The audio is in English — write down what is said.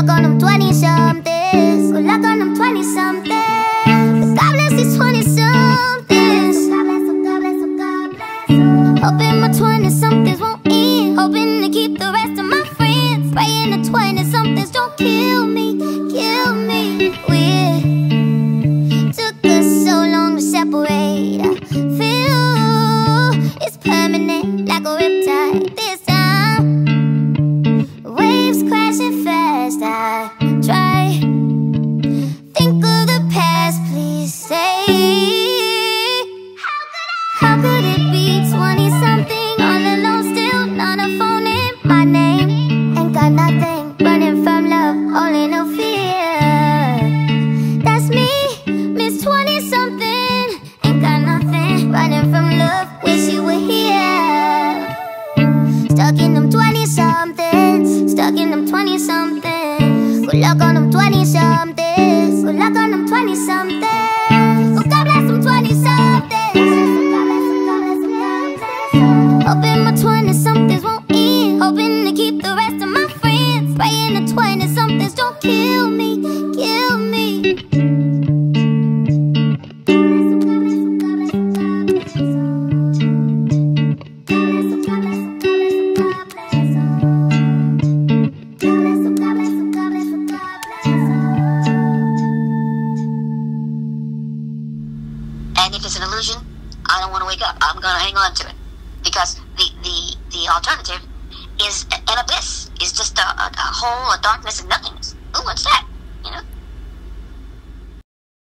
luck on them 20-somethings. Good luck on them 20-somethings. But God bless these 20-somethings. God bless them, God bless them, God bless them. Hoping my 20-somethings won't end. Hoping to keep the rest of my friends. Praying the 20-somethings don't kill me, kill me. We took us so long to separate. I feel it's permanent, like a riptide this time. Waves crashing fast, I try. Think of the past, please say. How could it be 20-something, all alone still, not a phone in my name? Ain't got nothing, running from love, only no fear. That's me, Miss 20-something. Ain't got nothing, running from love, wish you were here. Stuck in them 20-somethings, stuck in them 20-somethings. Good luck on them 20-somethings. Good luck on them 20-somethings. Oh, God bless them 20-somethings. Hoping my 20-somethings won't end. Hoping to keep the rest of my friends. Praying the 20-somethings don't kill me, kill me. And if it's an illusion, I don't want to wake up. I'm going to hang on to it. Because the alternative is an abyss, is just a hole, a darkness, and nothingness. Ooh, what's that? You know?